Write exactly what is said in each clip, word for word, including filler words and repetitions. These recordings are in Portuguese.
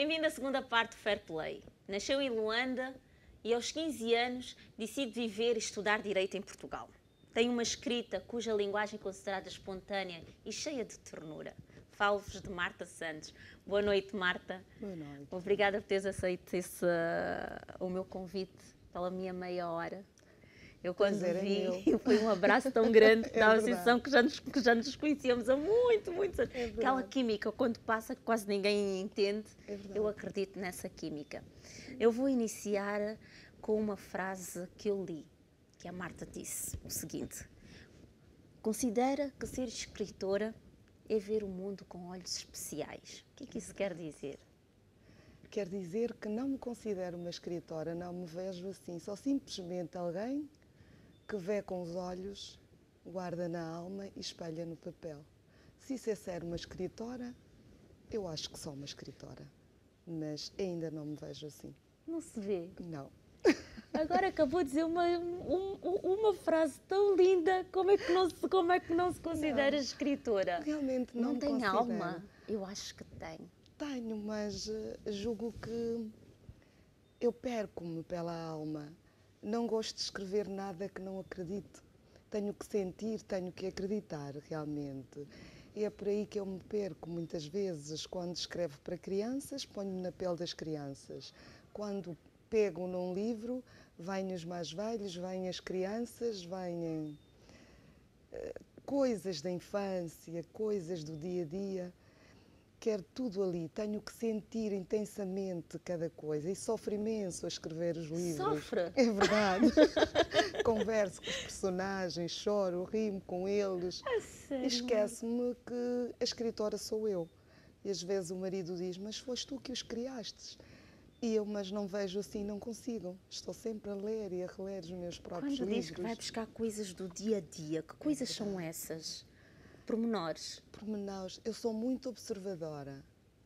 bem-vindo à segunda parte do Fair Play. Nasceu em Luanda e aos quinze anos decide viver e estudar Direito em Portugal. Tem uma escrita cuja linguagem é considerada espontânea e cheia de ternura. Falo-vos de Marta Santos. Boa noite, Marta. Boa noite. Obrigada por teres aceito esse, uh, o meu convite pela minha meia hora. Eu quando vi, foi um abraço tão grande, é dava a sensação que já, nos, que já nos conhecíamos há muito, muito anos. É Aquela química, quando passa, que quase ninguém entende, é eu acredito nessa química. Eu vou iniciar com uma frase que eu li, que a Marta disse o seguinte: considera que ser escritora é ver o mundo com olhos especiais. O que é que isso quer dizer? Quer dizer que não me considero uma escritora, não me vejo assim, sou simplesmente alguém que vê com os olhos, guarda na alma e espalha no papel. Se isso é ser uma escritora, eu acho que sou uma escritora, mas ainda não me vejo assim. Não se vê? Não. Agora acabou de dizer uma, um, uma frase tão linda, como é que não se, como é que não se considera não, escritora? Realmente não, não me tem considero. alma? Eu acho que tem. Tenho, mas uh, julgo que eu perco-me pela alma. Não gosto de escrever nada que não acredito. Tenho que sentir, tenho que acreditar realmente. E é por aí que eu me perco muitas vezes. Quando escrevo para crianças, ponho-me na pele das crianças. Quando pego num livro, vêm os mais velhos, vêm as crianças, vêm uh, coisas da infância, coisas do dia a dia. Quero tudo ali, tenho que sentir intensamente cada coisa e sofro imenso a escrever os livros. Sofre? É verdade. Converso com os personagens, choro, rimo com eles. É sério? E esqueço-me que a escritora sou eu. E às vezes o marido diz, mas foste tu que os criastes. E eu, mas não vejo assim, não consigo. Estou sempre a ler e a reler os meus próprios Quando livros. Quando diz que vai buscar coisas do dia a dia, que coisas é são essas? Pormenores? Pormenores. Eu sou muito observadora.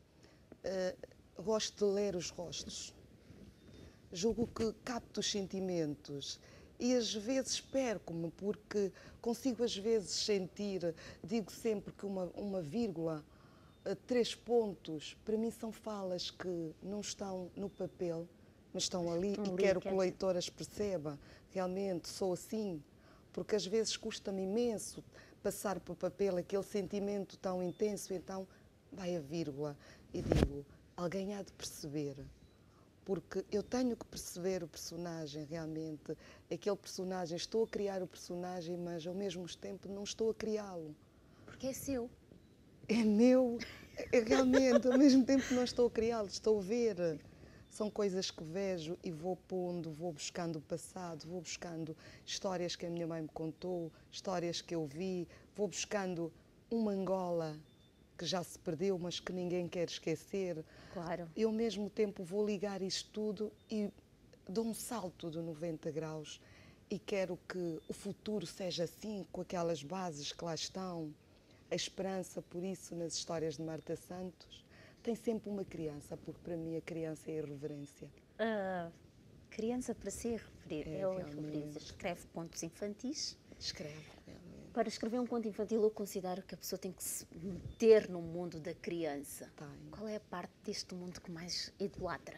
Uh, gosto de ler os rostos. Julgo que capto os sentimentos. E às vezes perco-me, porque consigo às vezes sentir, digo sempre que uma, uma vírgula, uh, três pontos, para mim são falas que não estão no papel, mas estão ali estão e ali, quero que o leitor as perceba. Realmente sou assim, porque às vezes custa-me imenso passar para o papel aquele sentimento tão intenso, então vai a vírgula e digo, alguém há de perceber, porque eu tenho que perceber o personagem realmente, aquele personagem, estou a criar o personagem, mas ao mesmo tempo não estou a criá-lo. Porque é seu. É meu, é realmente, ao mesmo tempo não estou a criá-lo, estou a ver. São coisas que vejo e vou pondo, vou buscando o passado, vou buscando histórias que a minha mãe me contou, histórias que eu vi, vou buscando uma Angola que já se perdeu, mas que ninguém quer esquecer. Claro. E ao mesmo tempo vou ligar isto tudo e dou um salto de noventa graus e quero que o futuro seja assim, com aquelas bases que lá estão. A esperança, por isso, nas histórias de Marta Santos, tem sempre uma criança, porque para mim a criança é a irreverência. Uh, criança para ser referida, é, é a irreverência. Escreve contos infantis. Escreve, realmente. Para escrever um conto infantil, eu considero que a pessoa tem que se meter no mundo da criança. Tem. Qual é a parte deste mundo que mais idolatra?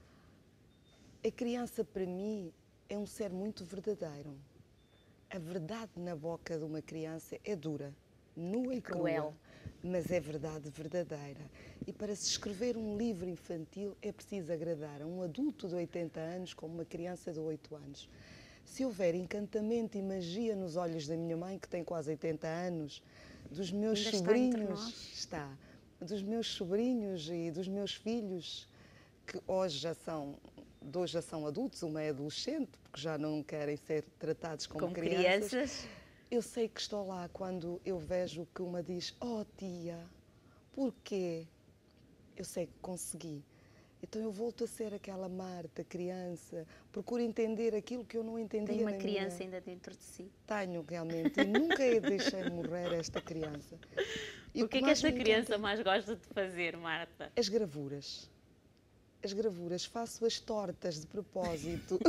A criança, para mim, é um ser muito verdadeiro. A verdade na boca de uma criança é dura, nua e cruel, mas é verdade verdadeira. E para se escrever um livro infantil é preciso agradar a um adulto de oitenta anos como uma criança de oito anos. Se houver encantamento e magia nos olhos da minha mãe, que tem quase oitenta anos, dos meus Ainda sobrinhos, está, está, dos meus sobrinhos e dos meus filhos, que hoje já são, dois já são adultos, uma é adolescente, porque já não querem ser tratados como, como crianças. crianças. Eu sei que estou lá quando eu vejo que uma diz, oh tia, porquê? Eu sei que consegui. Então eu volto a ser aquela Marta, criança, procuro entender aquilo que eu não entendia. Tem uma na criança minha... ainda dentro de si. Tenho, realmente, e nunca a deixei morrer esta criança. E o que é que esta criança encanta... mais gosta de fazer, Marta? As gravuras. As gravuras, faço as tortas de propósito.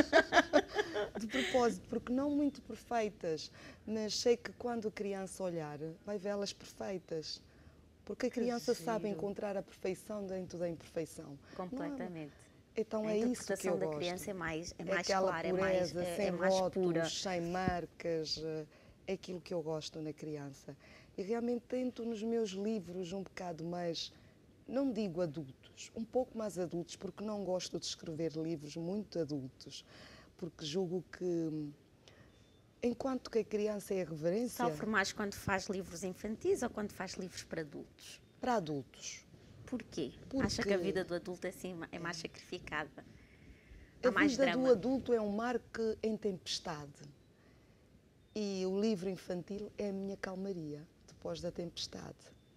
De propósito, porque não muito perfeitas, mas sei que quando a criança olhar, vai vê-las perfeitas. Porque a criança sabe encontrar a perfeição dentro da imperfeição. Completamente. É? Então a é isso que eu gosto. A interpretação da criança é mais, é mais aquela clara, pureza, é mais, é, sem é mais rótulos, pura. sem marcas, é aquilo que eu gosto na criança. E realmente tento nos meus livros um bocado mais, não digo adultos, um pouco mais adultos, porque não gosto de escrever livros muito adultos, porque julgo que, enquanto que a criança é a reverência... Sofre mais quando faz livros infantis ou quando faz livros para adultos? Para adultos. Porquê? Porque Acha que a vida do adulto é, assim, é mais sacrificada? Há Há mais vida drama? do adulto é um mar que em tempestade. E o livro infantil é a minha calmaria, depois da tempestade.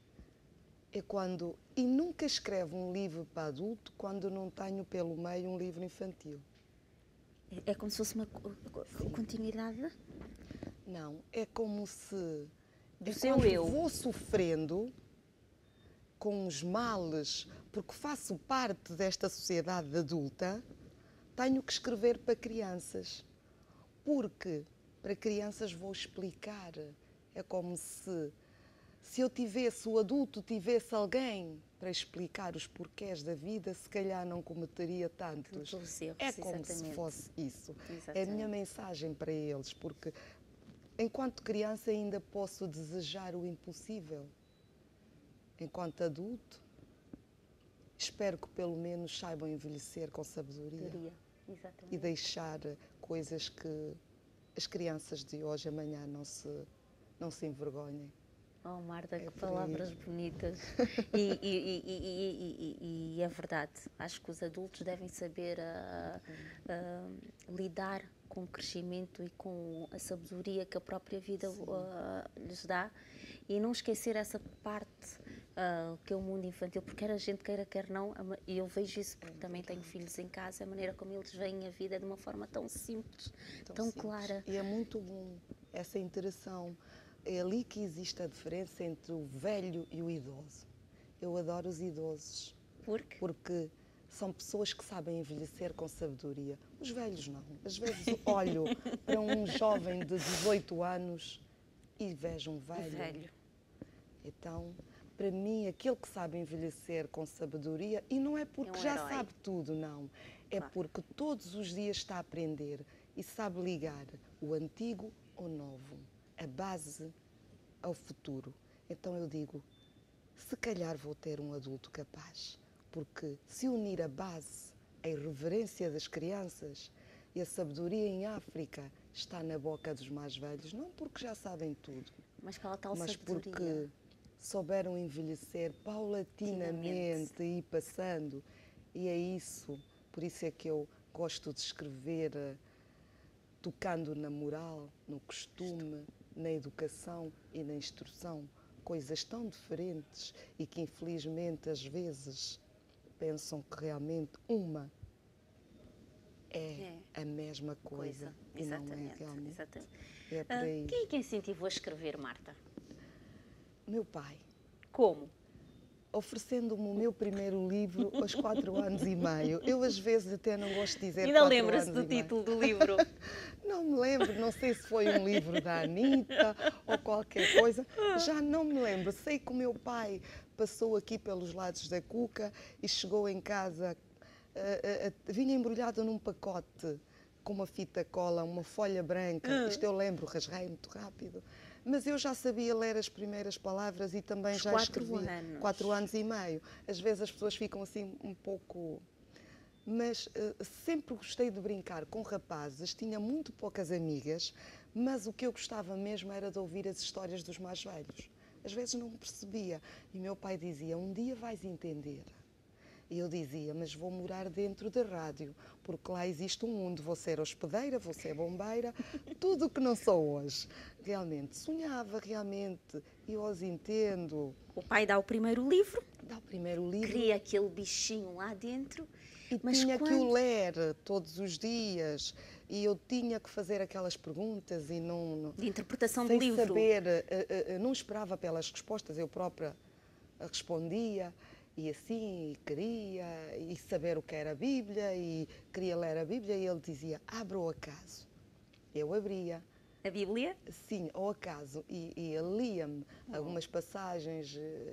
É quando... E nunca escrevo um livro para adulto quando não tenho pelo meio um livro infantil. É como se fosse uma Sim. continuidade? Não, é como se... Do seu eu. Vou sofrendo com os males, porque faço parte desta sociedade adulta, tenho que escrever para crianças. Porque para crianças vou explicar. É como se, se eu tivesse, o adulto tivesse alguém para explicar os porquês da vida, se calhar não cometeria tantos. Erros, é como exatamente. se fosse isso. Exatamente. É a minha mensagem para eles, porque enquanto criança ainda posso desejar o impossível. Enquanto adulto, espero que pelo menos saibam envelhecer com sabedoria e deixar coisas que as crianças de hoje amanhã não se, não se envergonhem. Oh, Marta, é que palavras aí. Bonitas. E, e, e, e, e é verdade, acho que os adultos devem saber uh, uh, lidar com o crescimento e com a sabedoria que a própria vida uh, lhes dá e não esquecer essa parte uh, que é o mundo infantil, porque quer a gente queira, quer não, e eu vejo isso porque é também tenho filhos em casa, a maneira como eles veem a vida é de uma forma tão simples, tão, tão simples. Clara. E é muito bom essa interação. É ali que existe a diferença entre o velho e o idoso. Eu adoro os idosos. Por quê? Porque são pessoas que sabem envelhecer com sabedoria. Os velhos não. Às vezes olho para um jovem de dezoito anos e vejo um velho. velho. Então, para mim, aquele que sabe envelhecer com sabedoria, e não é porque é um já herói. Sabe tudo, não. É claro. Porque todos os dias está a aprender e sabe ligar o antigo ao novo. A base ao futuro. Então eu digo, se calhar vou ter um adulto capaz, porque se unir a base, a irreverência das crianças e a sabedoria em África está na boca dos mais velhos, não porque já sabem tudo, mas, qual tal mas sabedoria? Porque souberam envelhecer paulatinamente e ir passando. E é isso, por isso é que eu gosto de escrever tocando na moral, no costume, na educação e na instrução, coisas tão diferentes e que infelizmente às vezes pensam que realmente uma é, é. a mesma coisa, coisa. E não é realmente. Exatamente. É por aí. Uh, quem é que incentivou a escrever, Marta? Meu pai. Como? Oferecendo-me o meu primeiro livro aos quatro anos e meio. Eu às vezes até não gosto de dizer Ainda lembra-se do título do livro? Não me lembro, não sei se foi um livro da Anitta ou qualquer coisa. Já não me lembro. Sei que o meu pai passou aqui pelos lados da Cuca e chegou em casa, uh, uh, uh, vinha embrulhado num pacote com uma fita cola, uma folha branca. Uh. Isto eu lembro, rasguei muito rápido. Mas eu já sabia ler as primeiras palavras e também Os já quatro escrevi. Anos. Quatro anos e meio. Às vezes as pessoas ficam assim um pouco... Mas uh, sempre gostei de brincar com rapazes, tinha muito poucas amigas, mas o que eu gostava mesmo era de ouvir as histórias dos mais velhos. Às vezes não percebia. E meu pai dizia, um dia vais entender. E eu dizia, mas vou morar dentro da rádio, porque lá existe um mundo. Vou ser hospedeira, vou ser bombeira, tudo o que não sou hoje. Realmente, sonhava realmente, e eu os entendo. O pai dá o primeiro livro. Dá o primeiro livro. Cria aquele bichinho lá dentro. E mas tinha quando... que o ler todos os dias. E eu tinha que fazer aquelas perguntas e não... De interpretação do livro. Sem saber, não esperava pelas respostas, eu própria respondia. E assim, queria, e saber o que era a Bíblia, e queria ler a Bíblia, e ele dizia, abra o acaso. Eu abria. A Bíblia? Sim, ao acaso, e, e ele lia-me oh. algumas passagens,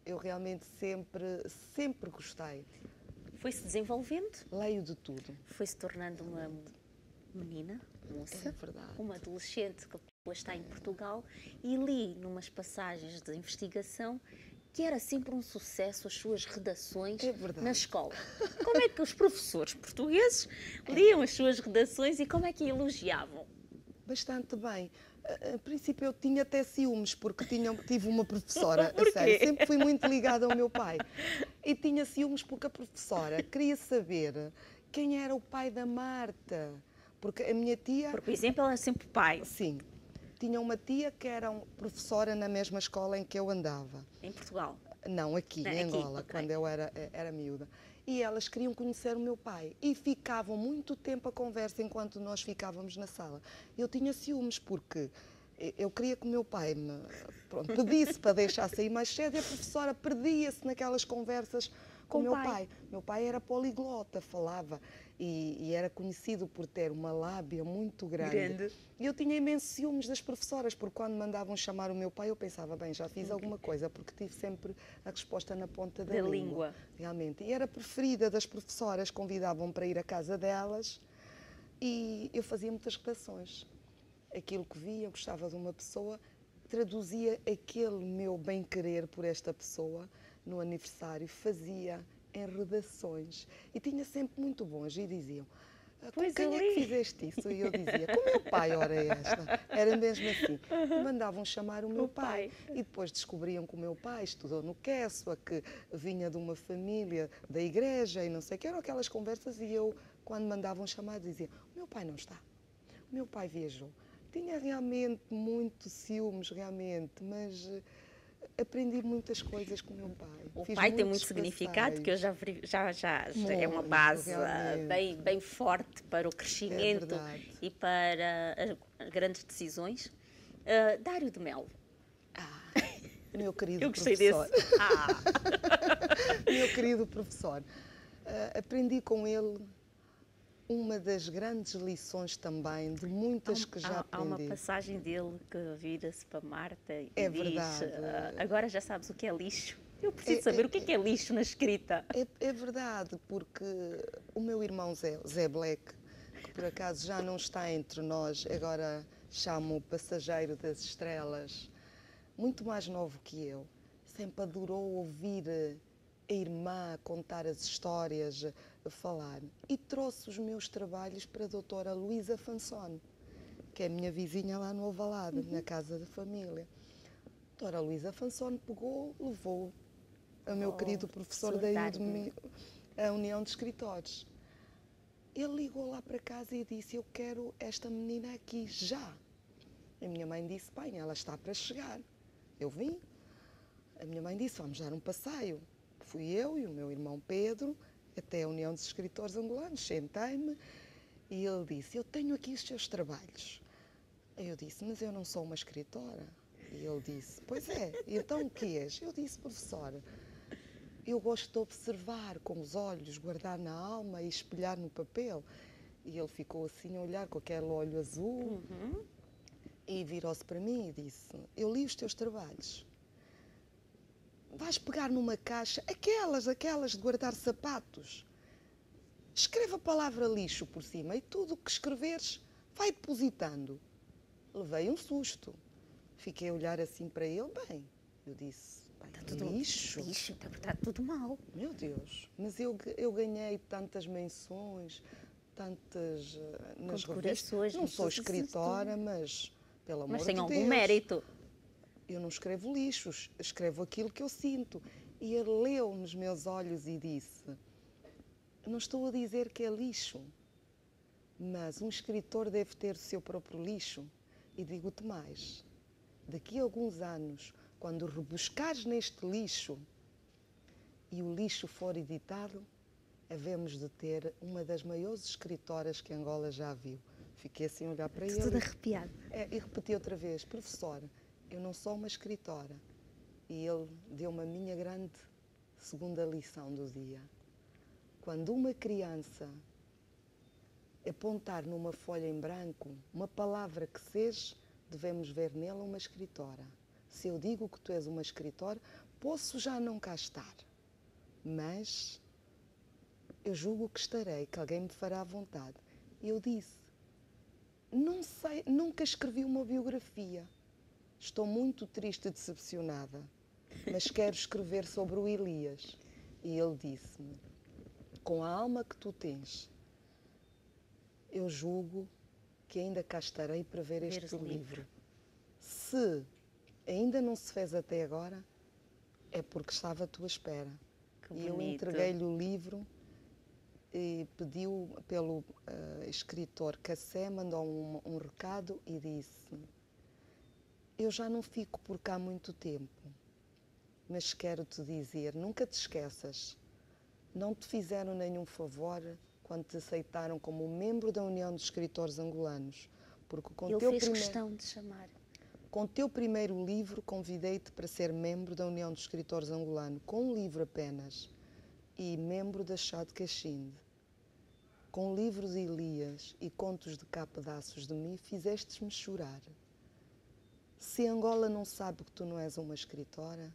eu realmente sempre, sempre gostei. Foi-se desenvolvendo? Leio de tudo. Foi-se tornando uma menina, moça, é verdade. uma adolescente que depois está em Portugal, e li numas passagens de investigação que era sempre um sucesso as suas redações é na escola. Como é que os professores portugueses liam as suas redações e como é que elogiavam? Bastante bem. A princípio eu tinha até ciúmes, porque tinha, tive uma professora, Por a sério, quê? sempre fui muito ligada ao meu pai. E tinha ciúmes porque a professora queria saber quem era o pai da Marta. Porque a minha tia... Por exemplo, ela é sempre pai. Sim. Tinha uma tia que era professora na mesma escola em que eu andava. Em Portugal? Não, aqui, Não, em aqui, Angola, okay. quando eu era, era miúda. E elas queriam conhecer o meu pai. E ficavam muito tempo a conversa enquanto nós ficávamos na sala. Eu tinha ciúmes, porque eu queria que o meu pai me pronto, pedisse para deixar sair mais cedo e a professora perdia-se naquelas conversas com o meu pai. pai. Meu pai era poliglota, falava e, e era conhecido por ter uma lábia muito grande. grande. E eu tinha imensos ciúmes das professoras, porque quando mandavam chamar o meu pai, eu pensava, bem, já fiz alguma coisa, porque tive sempre a resposta na ponta da, da língua, língua. Realmente. E era preferida das professoras, convidavam para ir à casa delas e eu fazia muitas redações. Aquilo que via, eu gostava de uma pessoa, traduzia aquele meu bem-querer por esta pessoa no aniversário, fazia em redações e tinha sempre muito bons e diziam, com quem é que fizeste isso? E eu dizia, com o meu pai, ora esta. Era mesmo assim. E mandavam chamar o meu o pai. pai. E depois descobriam que o meu pai estudou no Quéçoa, que vinha de uma família da igreja e não sei o que. Eram aquelas conversas e eu, quando mandavam chamar, dizia, o meu pai não está. O meu pai viajou. Tinha realmente muito ciúmes, realmente, mas aprendi muitas coisas com o meu pai. O Fiz pai tem muito passeios. significado, que eu já, já, já muito, é uma base realmente. bem, bem forte para o crescimento é e para as grandes decisões. Uh, Dário de Melo. Ah, meu querido eu gostei professor. Desse. Ah. Meu querido professor. Uh, aprendi com ele uma das grandes lições também, de muitas há, que já há, aprendi. Há uma passagem dele que vira-se para Marta e é diz, verdade. Uh, agora já sabes o que é lixo. Eu preciso é, saber é, o que é, que é lixo na escrita. É, é verdade, porque o meu irmão Zé, Zé Black, que por acaso já não está entre nós, agora chamo o passageiro das estrelas, muito mais novo que eu, sempre adorou ouvir a irmã contar as histórias, a falar. E trouxe os meus trabalhos para a doutora Luísa Fansone, que é a minha vizinha lá no Alvalade, uhum. na casa da família. A doutora Luísa Fansone pegou, levou o meu oh, querido professor da Udemy, a União de Escritores. Ele ligou lá para casa e disse, eu quero esta menina aqui, já. A minha mãe disse, bem, ela está para chegar. Eu vim. A minha mãe disse, vamos dar um passeio. Fui eu e o meu irmão Pedro até a União dos Escritores Angolanos, sentei-me e ele disse, eu tenho aqui os seus trabalhos. Eu disse, mas eu não sou uma escritora. E ele disse, pois é, e então o que és? Eu disse, professora, eu gosto de observar com os olhos, guardar na alma e espelhar no papel. E ele ficou assim a olhar com aquele olho azul uhum. e virou-se para mim e disse, eu li os teus trabalhos. Vais pegar numa caixa, aquelas, aquelas de guardar sapatos. Escreva a palavra lixo por cima e tudo o que escreveres vai depositando. Levei um susto. Fiquei a olhar assim para ele, bem, eu disse, bem, está tudo lixo. Lixo, está, está tudo mal. Meu Deus, mas eu, eu ganhei tantas menções, tantas uh, nas revistas. Não sou escritora, mas pelo amor de Deus. Mas tem algum mérito. Eu não escrevo lixos, escrevo aquilo que eu sinto. E ele leu nos meus olhos e disse, não estou a dizer que é lixo, mas um escritor deve ter o seu próprio lixo. E digo-te mais, daqui a alguns anos, quando rebuscares neste lixo e o lixo for editado, havemos de ter uma das maiores escritoras que Angola já viu. Fiquei assim a olhar para ele. Tudo arrepiado. É, e repeti outra vez, professora, eu não sou uma escritora. E ele deu-me a minha grande segunda lição do dia. Quando uma criança apontar numa folha em branco uma palavra que seja, devemos ver nela uma escritora. Se eu digo que tu és uma escritora, Posso já não cá estar, mas eu julgo que estarei, que alguém me fará à vontade. E eu disse, não sei, nunca escrevi uma biografia. Estou muito triste e decepcionada, mas quero escrever sobre o Elias. E ele disse-me, com a alma que tu tens, eu julgo que ainda cá estarei para ver este livro. livro. Se ainda não se fez até agora, é porque estava à tua espera. Que e eu bonito. entreguei-lhe o livro e pediu pelo uh, escritor Cassé, mandou um, um recado e disse, eu já não fico por cá muito tempo, mas quero-te dizer, nunca te esqueças, não te fizeram nenhum favor quando te aceitaram como membro da União dos Escritores Angolanos, porque com Ele teu fez primeiro... questão de chamar. Com o teu primeiro livro, convidei-te para ser membro da União dos Escritores Angolanos, com um livro apenas, e membro da Chá de Caxinde. Com livros de Elias e contos de cá pedaços de mim, fizestes-me chorar. Se Angola não sabe que tu não és uma escritora,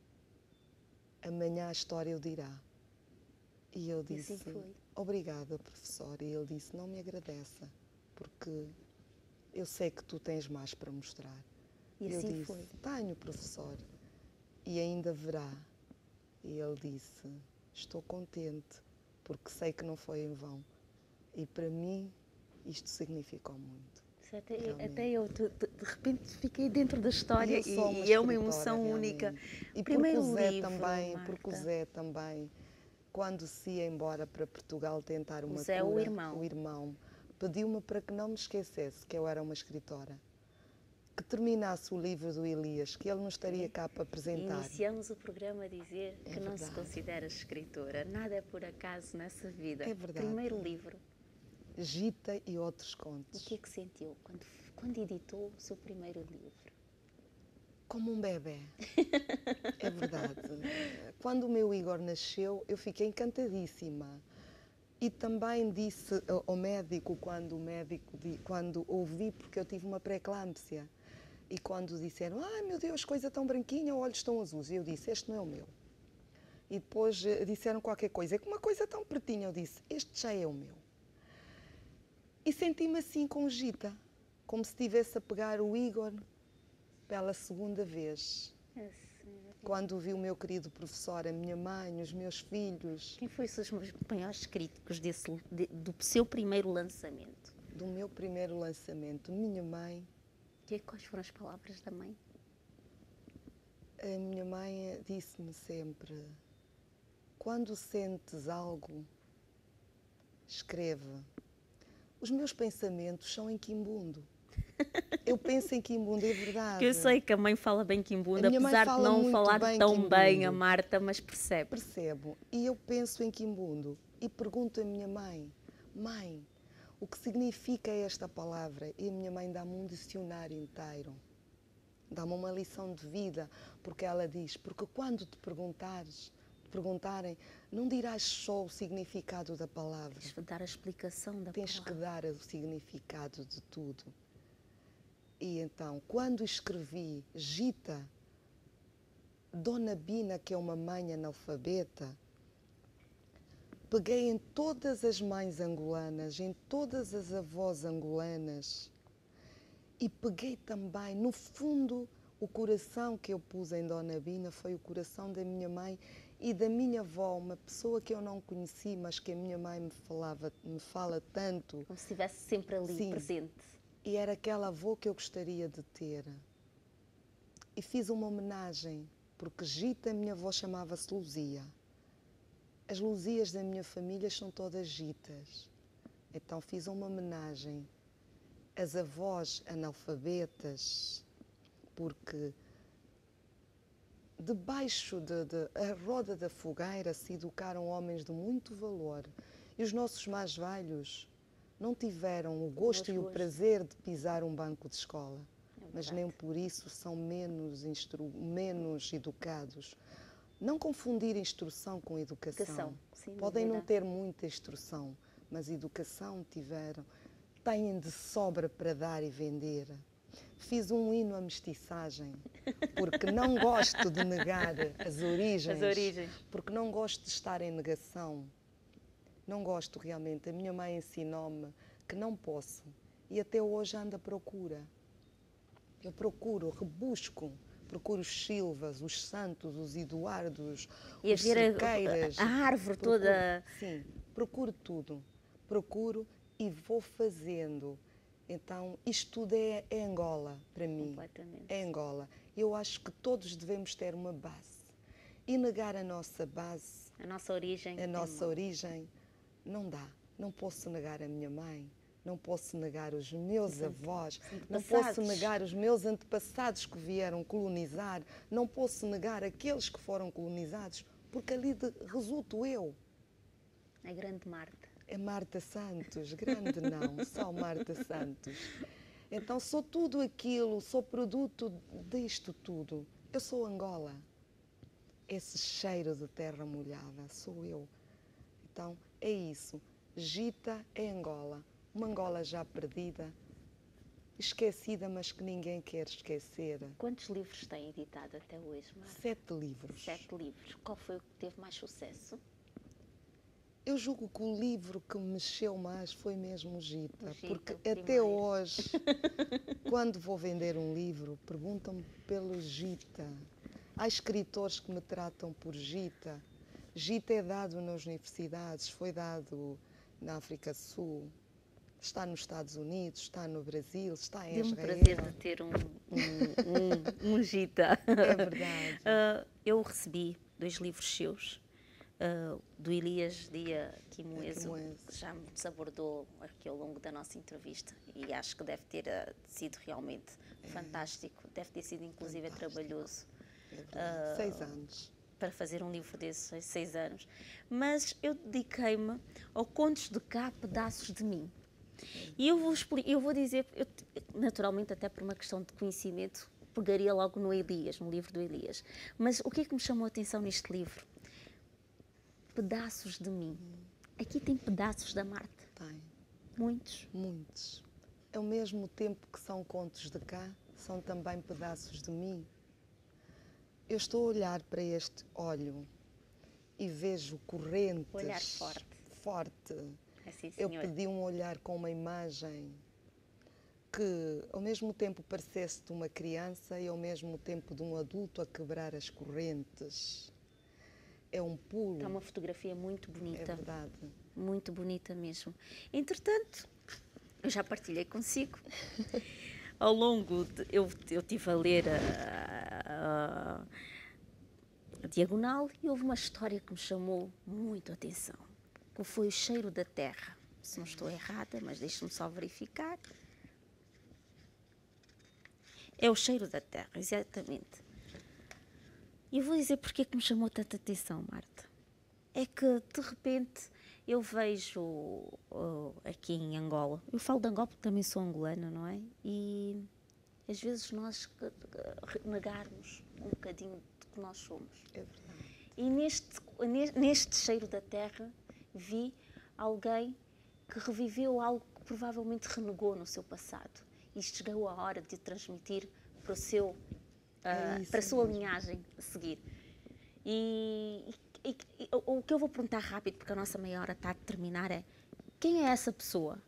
amanhã a história o dirá. E eu disse, assim obrigada, professor. E ele disse, não me agradeça, porque eu sei que tu tens mais para mostrar. E eu assim disse, foi. tenho, professor, e ainda verá. E ele disse, estou contente, porque sei que não foi em vão. E para mim, isto significou muito. Até, até eu, de, de repente, fiquei dentro da história e, uma e é uma emoção realmente. única. E Primeiro porque o Zé livro, também, Marta. porque o Zé também, quando se ia embora para Portugal tentar uma o Zé, cura, o irmão, o irmão pediu-me para que não me esquecesse que eu era uma escritora. Que terminasse o livro do Elias, que ele não estaria cá para apresentar. Iniciamos o programa a dizer é que não verdade. se considera escritora. Nada é por acaso nessa vida. É verdade. Primeiro livro. Gita e outros contos. O que é que sentiu quando, quando editou o seu primeiro livro? Como um bebê. É verdade. Quando o meu Igor nasceu, eu fiquei encantadíssima. E também disse ao médico, quando o médico, quando ouvi, porque eu tive uma pré-eclâmpsia, e quando disseram, ai meu Deus, coisa tão branquinha, olhos tão azuis, e eu disse, este não é o meu. E depois disseram qualquer coisa, é que uma coisa tão pretinha, eu disse, este já é o meu. E senti-me assim com Gita, como se estivesse a pegar o Igor pela segunda vez. É sim. Quando vi o meu querido professor, a minha mãe, os meus filhos. Quem foi os seus maiores críticos desse, de, do seu primeiro lançamento? Do meu primeiro lançamento, minha mãe. E quais foram as palavras da mãe? A minha mãe disse-me sempre, quando sentes algo, escreve. Os meus pensamentos são em quimbundo. Eu penso em quimbundo, é verdade. Porque eu sei que a mãe fala bem quimbundo, apesar de não falar bem tão quimbundo. bem a Marta, mas percebe. Percebo. E eu penso em quimbundo e pergunto à minha mãe, mãe, o que significa esta palavra? E a minha mãe dá-me um dicionário inteiro. Dá-me uma lição de vida, porque ela diz, porque quando te perguntares, te perguntarem, não dirás só o significado da palavra. Tens de dar a explicação da Tens palavra. que dar o significado de tudo. E então, quando escrevi Gita, Dona Bina, que é uma mãe analfabeta, peguei em todas as mães angolanas, em todas as avós angolanas e peguei também, no fundo, o coração que eu pus em Dona Bina foi o coração da minha mãe e da minha avó, uma pessoa que eu não conheci, mas que a minha mãe me falava, me fala tanto. Como se estivesse sempre ali, Sim. presente. E era aquela avó que eu gostaria de ter. E fiz uma homenagem, porque Gita, a minha avó, chamava-se Luzia. As Luzias da minha família são todas Gitas. Então fiz uma homenagem às avós analfabetas, porque debaixo de, de a roda da fogueira se educaram homens de muito valor. E os nossos mais velhos não tiveram o gosto e o prazer de pisar um banco de escola, é mas nem por isso são menos, instru... menos educados. Não confundir instrução com educação. educação sim, Podem não ter muita instrução, mas educação tiveram. Têm de sobra para dar e vender. Fiz um hino à mestiçagem, porque não gosto de negar as origens, As origens. porque não gosto de estar em negação. Não gosto realmente. A minha mãe ensinou-me que não posso. E até hoje ando à procura. Eu procuro, rebusco. Procuro os Silvas, os Santos, os Eduardos, e os a ver Cerqueiras. A, a árvore procuro, toda. Sim, procuro tudo. Procuro e vou fazendo. Então, isto tudo é, é Angola, para mim. Completamente. É Angola. Eu acho que todos devemos ter uma base. E negar a nossa base, A nossa origem. a nossa é origem, não dá. Não posso negar a minha mãe, não posso negar os meus avós, não posso negar os meus antepassados que vieram colonizar, não posso negar aqueles que foram colonizados, porque ali de, resulto eu. A grande Marta. É Marta Santos, grande não, só Marta Santos. Então sou tudo aquilo, sou produto disto tudo. Eu sou Angola. Esse cheiro de terra molhada sou eu. Então é isso. Gita é Angola. Uma Angola já perdida, esquecida, mas que ninguém quer esquecer. Quantos livros tem editado até hoje, Marta? Sete livros. Sete livros. Qual foi o que teve mais sucesso? Eu julgo que o livro que me mexeu mais foi mesmo o Gita, O Gita, porque o até primeiro. hoje, quando vou vender um livro, perguntam-me pelo Gita. Há escritores que me tratam por Gita. Gita é dado nas universidades, foi dado na África do Sul, está nos Estados Unidos, está no Brasil, está em Deu-me Israel. prazer de ter um, um, um, um Gita. É verdade. Uh, eu recebi dois livros seus, uh, do Elias Dia Kimoeso, que já me desabordou aqui ao longo da nossa entrevista e acho que deve ter uh, sido realmente é. fantástico, deve ter sido inclusive fantástico. trabalhoso. É verdade. Uh, Seis anos. Para fazer um livro desses, seis anos. Mas eu dediquei-me ao Contos de Cá, Pedaços de Mim. E eu vou, eu vou dizer, eu, naturalmente até por uma questão de conhecimento, pegaria logo no Elias, no livro do Elias. Mas o que é que me chamou a atenção neste livro? Pedaços de mim. Aqui tem pedaços da Marta. Tem. Muitos. Muitos. Ao mesmo tempo que são contos de cá, são também pedaços de mim. Eu estou a olhar para este olho e vejo correntes. Olhar forte. Forte. Assim, eu pedi um olhar com uma imagem que ao mesmo tempo parecesse de uma criança e ao mesmo tempo de um adulto a quebrar as correntes. É um pulo. Está uma fotografia muito bonita. É verdade. Muito bonita mesmo. Entretanto, eu já partilhei consigo. Ao longo, de, eu, eu estive a ler a, a, a Diagonal e houve uma história que me chamou muito a atenção, que foi o cheiro da terra. Se não estou errada, mas deixe-me só verificar. É o cheiro da terra, exatamente. E eu vou dizer porque é que me chamou tanta atenção, Marta. É que, de repente, eu vejo uh, aqui em Angola, eu falo de Angola porque também sou angolana, não é? E às vezes nós negarmos um bocadinho de que nós somos. É verdade. E neste, neste cheiro da terra vi alguém que reviveu algo que provavelmente renegou no seu passado. E chegou a hora de transmitir para, o seu, uh, é para a sua linhagem a seguir. E, e, e o que eu vou perguntar rápido, porque a nossa meia hora está a terminar, é: quem é essa pessoa?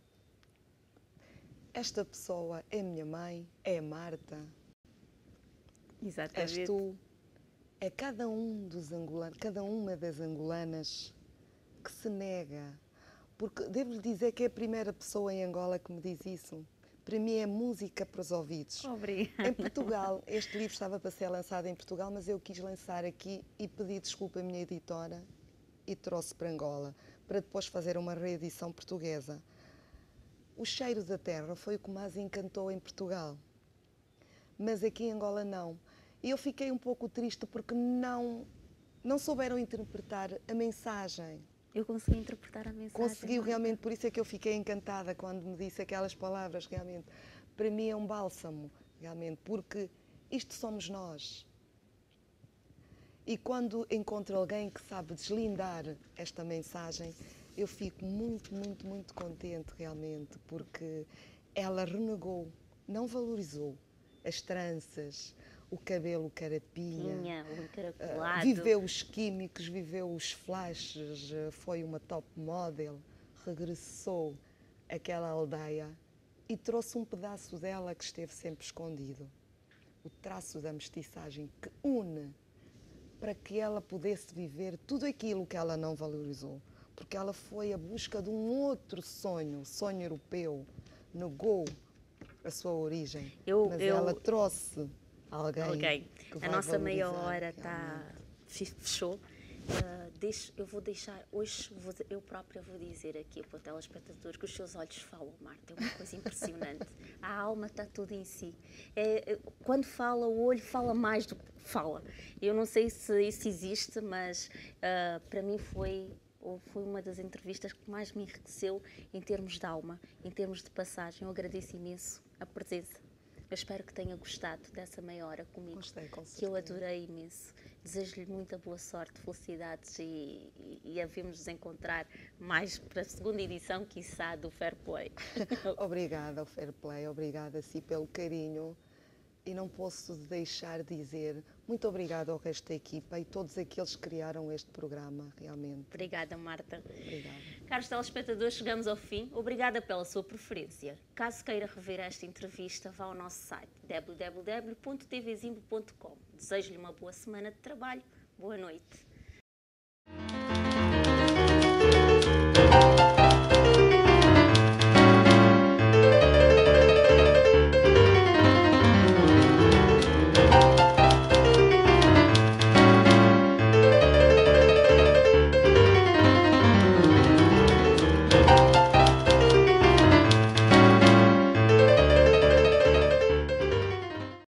Esta pessoa é minha mãe, é a Marta. Exatamente. És tu. É cada um dos angolanos, cada uma das angolanas que se nega. Porque devo-lhe dizer que é a primeira pessoa em Angola que me diz isso. Para mim é música para os ouvidos. Obrigada. Em Portugal, este livro estava para ser lançado em Portugal, mas eu quis lançar aqui e pedi desculpa à minha editora e trouxe para Angola, para depois fazer uma reedição portuguesa. O cheiro da terra foi o que mais encantou em Portugal, mas aqui em Angola não. E eu fiquei um pouco triste porque não, não souberam interpretar a mensagem. Eu consegui interpretar a mensagem. Conseguiu realmente, por isso é que eu fiquei encantada quando me disse aquelas palavras, realmente. Para mim é um bálsamo, realmente, porque isto somos nós. E quando encontro alguém que sabe deslindar esta mensagem, eu fico muito, muito, muito contente, realmente, porque ela renegou. não valorizou as tranças, o cabelo carapinha, Tinha, o uh, encaracolado. viveu os químicos, viveu os flashes, uh, foi uma top model, regressou àquela aldeia e trouxe um pedaço dela que esteve sempre escondido. O traço da mestiçagem que une para que ela pudesse viver tudo aquilo que ela não valorizou. Porque ela foi à busca de um outro sonho, sonho europeu, negou a sua origem, eu, mas eu, ela trouxe alguém, alguém. que A vai nossa meia valorizar hora está realmente. fechou. Uh, deixo, eu vou deixar, hoje vou, eu própria vou dizer aqui para o telespectador que os seus olhos falam, Marta, é uma coisa impressionante. A alma está toda em si. É, quando fala, o olho fala mais do que fala. Eu não sei se isso existe, mas uh, para mim foi, foi uma das entrevistas que mais me enriqueceu em termos de alma, em termos de passagem. Eu agradeço imenso a presença. Eu espero que tenha gostado dessa meia hora comigo, Gostei, com que eu adorei imenso. Desejo-lhe muita boa sorte, felicidades e, e, e havemos de encontrar mais para a segunda edição, quiçá, do Fair Play. Obrigada ao Fair Play, obrigada a si pelo carinho. E não posso deixar de dizer muito obrigada ao resto da equipa e todos aqueles que criaram este programa, realmente. Obrigada, Marta. Obrigada. Caros telespectadores, chegamos ao fim. Obrigada pela sua preferência. Caso queira rever esta entrevista, vá ao nosso site w w w ponto t v zimbo ponto com. Desejo-lhe uma boa semana de trabalho. Boa noite.